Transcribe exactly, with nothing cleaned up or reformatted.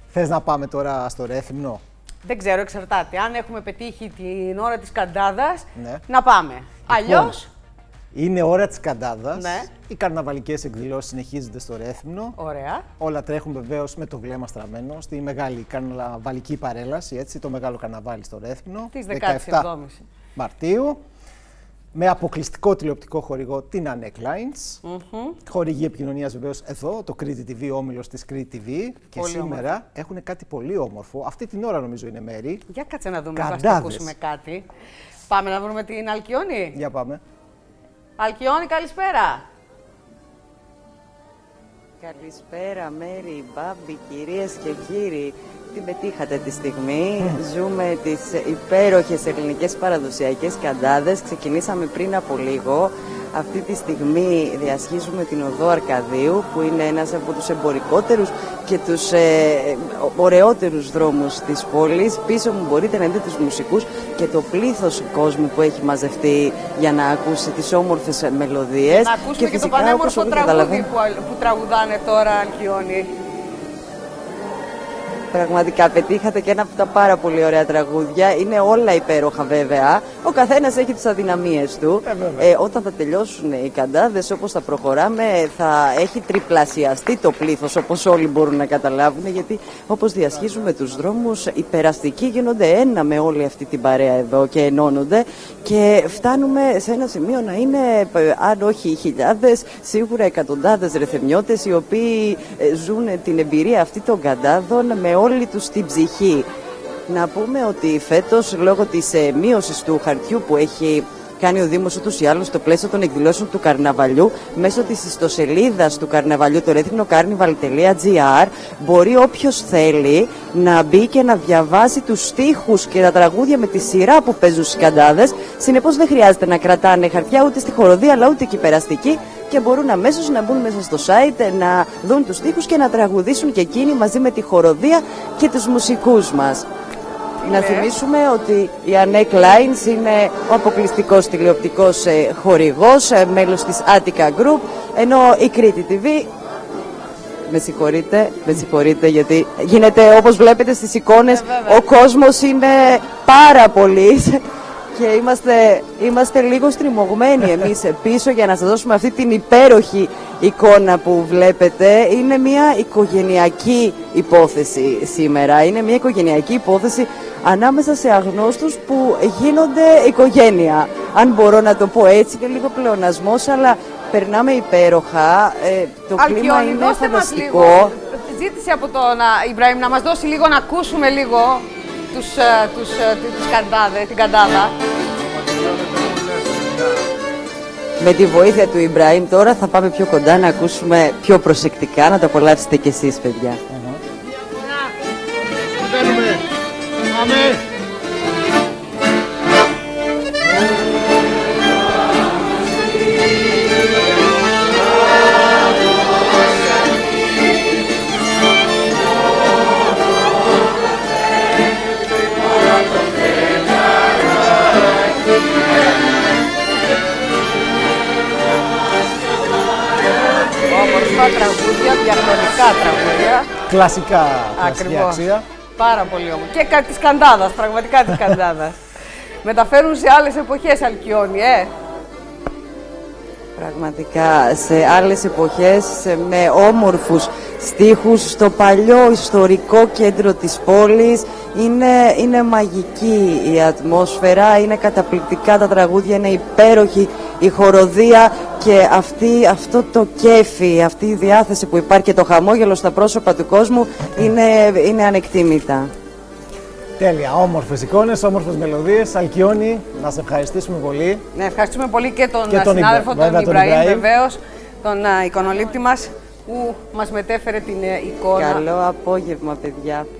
Θες να πάμε τώρα στο Ρέθυμνο? Δεν ξέρω, εξαρτάται. Αν έχουμε πετύχει την ώρα της Καντάδας, ναι. να πάμε. Λοιπόν, αλλιώς... Είναι ώρα της Καντάδας. Ναι. Οι καρναβαλικές εκδηλώσεις συνεχίζονται στο Ρέθυμνο. Ωραία. Όλα τρέχουν βεβαίως με το βλέμμα στραμμένο στη μεγάλη καρναβαλική παρέλαση, έτσι, το μεγάλο καρναβάλι στο Ρέθυμνο. Της δεκαεπτά Μαρτίου. Με αποκλειστικό τηλεοπτικό χορηγό την Ανέκ Lines. Mm-hmm. Χορηγή επικοινωνίας βεβαίως εδώ, το Κρήτη τι βι, ο όμιλος της Κρήτη τι βι. Και πολύ σήμερα όμορφο. Έχουν κάτι πολύ όμορφο. Αυτή την ώρα νομίζω είναι μέρη. Για κάτσε να δούμε, Καντάδες. να ακούσουμε κάτι. Πάμε να βρούμε την Αλκιόνη. Για πάμε. Αλκιόνη, καλησπέρα. Καλησπέρα, Μέρη, Μπάμπη, κυρίες και κύριοι. Την πετύχατε τη στιγμή. Mm. Ζούμε τις υπέροχες ελληνικές παραδοσιακές καντάδες. Ξεκινήσαμε πριν από λίγο. Αυτή τη στιγμή διασχίζουμε την οδό Αρκαδίου, που είναι ένας από τους εμπορικότερους και τους ε, ωραιότερους δρόμους της πόλης. Πίσω μου μπορείτε να δείτε τους μουσικούς και το πλήθος κόσμου που έχει μαζευτεί για να ακούσει τις όμορφες μελωδίες. Να ακούσουμε και, και φυσικά, το πανέμορφο τραγούδι που, που τραγουδάνε τώρα, Αλκιόνη. Πραγματικά πετύχατε και ένα από τα πάρα πολύ ωραία τραγούδια. Είναι όλα υπέροχα βέβαια. Ο καθένας έχει τις αδυναμίες του. Ε, ε, όταν θα τελειώσουν οι καντάδες, όπως θα προχωράμε, θα έχει τριπλασιαστεί το πλήθος, όπως όλοι μπορούν να καταλάβουν. Γιατί όπως διασχίζουμε τους δρόμους, οι περαστικοί γίνονται ένα με όλη αυτή την παρέα εδώ και ενώνονται. Και φτάνουμε σε ένα σημείο να είναι, αν όχι χιλιάδες, σίγουρα εκατοντάδες ρεθεμιώτες, οι οποίοι ζουν την εμπειρία αυτή των καντάδων με όλη τους την ψυχή. Να πούμε ότι φέτος, λόγω της ε, μείωσης του χαρτιού που έχει κάνει ο Δήμος ούτως ή άλλως στο πλαίσιο των εκδηλώσεων του καρναβαλιού, μέσω της ιστοσελίδας του καρναβαλιού, το ρέθυμνο καρνιβαλ τελεία τζι άρ, μπορεί όποιος θέλει να μπει και να διαβάσει τους στίχους και τα τραγούδια με τη σειρά που παίζουν στις καντάδες. Συνεπώς δεν χρειάζεται να κρατάνε χαρτιά ούτε στη χοροδία αλλά ούτε και περαστική, και μπορούν αμέσως να μπουν μέσα στο site, να δουν τους στίχους και να τραγουδήσουν και εκείνοι μαζί με τη χοροδία και τους μουσικούς μας. Είναι. Να θυμίσουμε ότι η Ανέκ Lines είναι ο αποκλειστικός τηλεοπτικός ε, χορηγός, ε, μέλος της Attica Group, ενώ η Κρήτη τι βι, με συγχωρείτε, με συγχωρείτε γιατί γίνεται, όπως βλέπετε στις εικόνες, ε, ο κόσμος είναι πάρα πολύ και είμαστε, είμαστε λίγο στριμωγμένοι εμείς πίσω για να σας δώσουμε αυτή την υπέροχη εικόνα που βλέπετε. Είναι μια οικογενειακή υπόθεση σήμερα, είναι μια οικογενειακή υπόθεση ανάμεσα σε αγνώστους που γίνονται οικογένεια. Αν μπορώ να το πω έτσι, είναι λίγο πλεονασμός, αλλά περνάμε υπέροχα. Ε, το Αλκιόνη, κλίμα είναι δώστε μας φανταστικό. λίγο. Ζήτησε από τον Ιμπραήμ να μας δώσει λίγο, να ακούσουμε λίγο τους, τους, τους καντάδες, την καντάδα. Με τη βοήθεια του Ιμπραήμ τώρα θα πάμε πιο κοντά να ακούσουμε πιο προσεκτικά, να το απολαύσετε κι εσείς, παιδιά. Μπαίνουμε. Πάμε. Τραγούδια, διαχρονικά τραγούδια. Κλασικά, κλασική Ακριβώς. αξία. Πάρα πολύ όμορφο. Και κα, της Καντάδας, πραγματικά της Καντάδας. Μεταφέρουν σε άλλες εποχές, Αλκιόνη, ε. Πραγματικά, σε άλλες εποχές, με όμορφους στίχους, στο παλιό ιστορικό κέντρο της πόλης. Είναι, είναι μαγική η ατμόσφαιρα, είναι καταπληκτικά τα τραγούδια, είναι υπέροχη η χοροδία και αυτή, αυτό το κέφι, αυτή η διάθεση που υπάρχει και το χαμόγελο στα πρόσωπα του κόσμου είναι, είναι ανεκτήμητα. Τέλεια, όμορφες εικόνες, όμορφες μελωδίες. Αλκιόνη, να σε ευχαριστήσουμε πολύ. Ναι, ευχαριστούμε πολύ και τον, Και τον συνάδελφο, Ιμπρα... τον Ιμπραήμ, Ιμπραήμ, βεβαίως, τον uh, εικονολήπτη μας, που μας μετέφερε την uh, εικόνα. Καλό απόγευμα, παιδιά.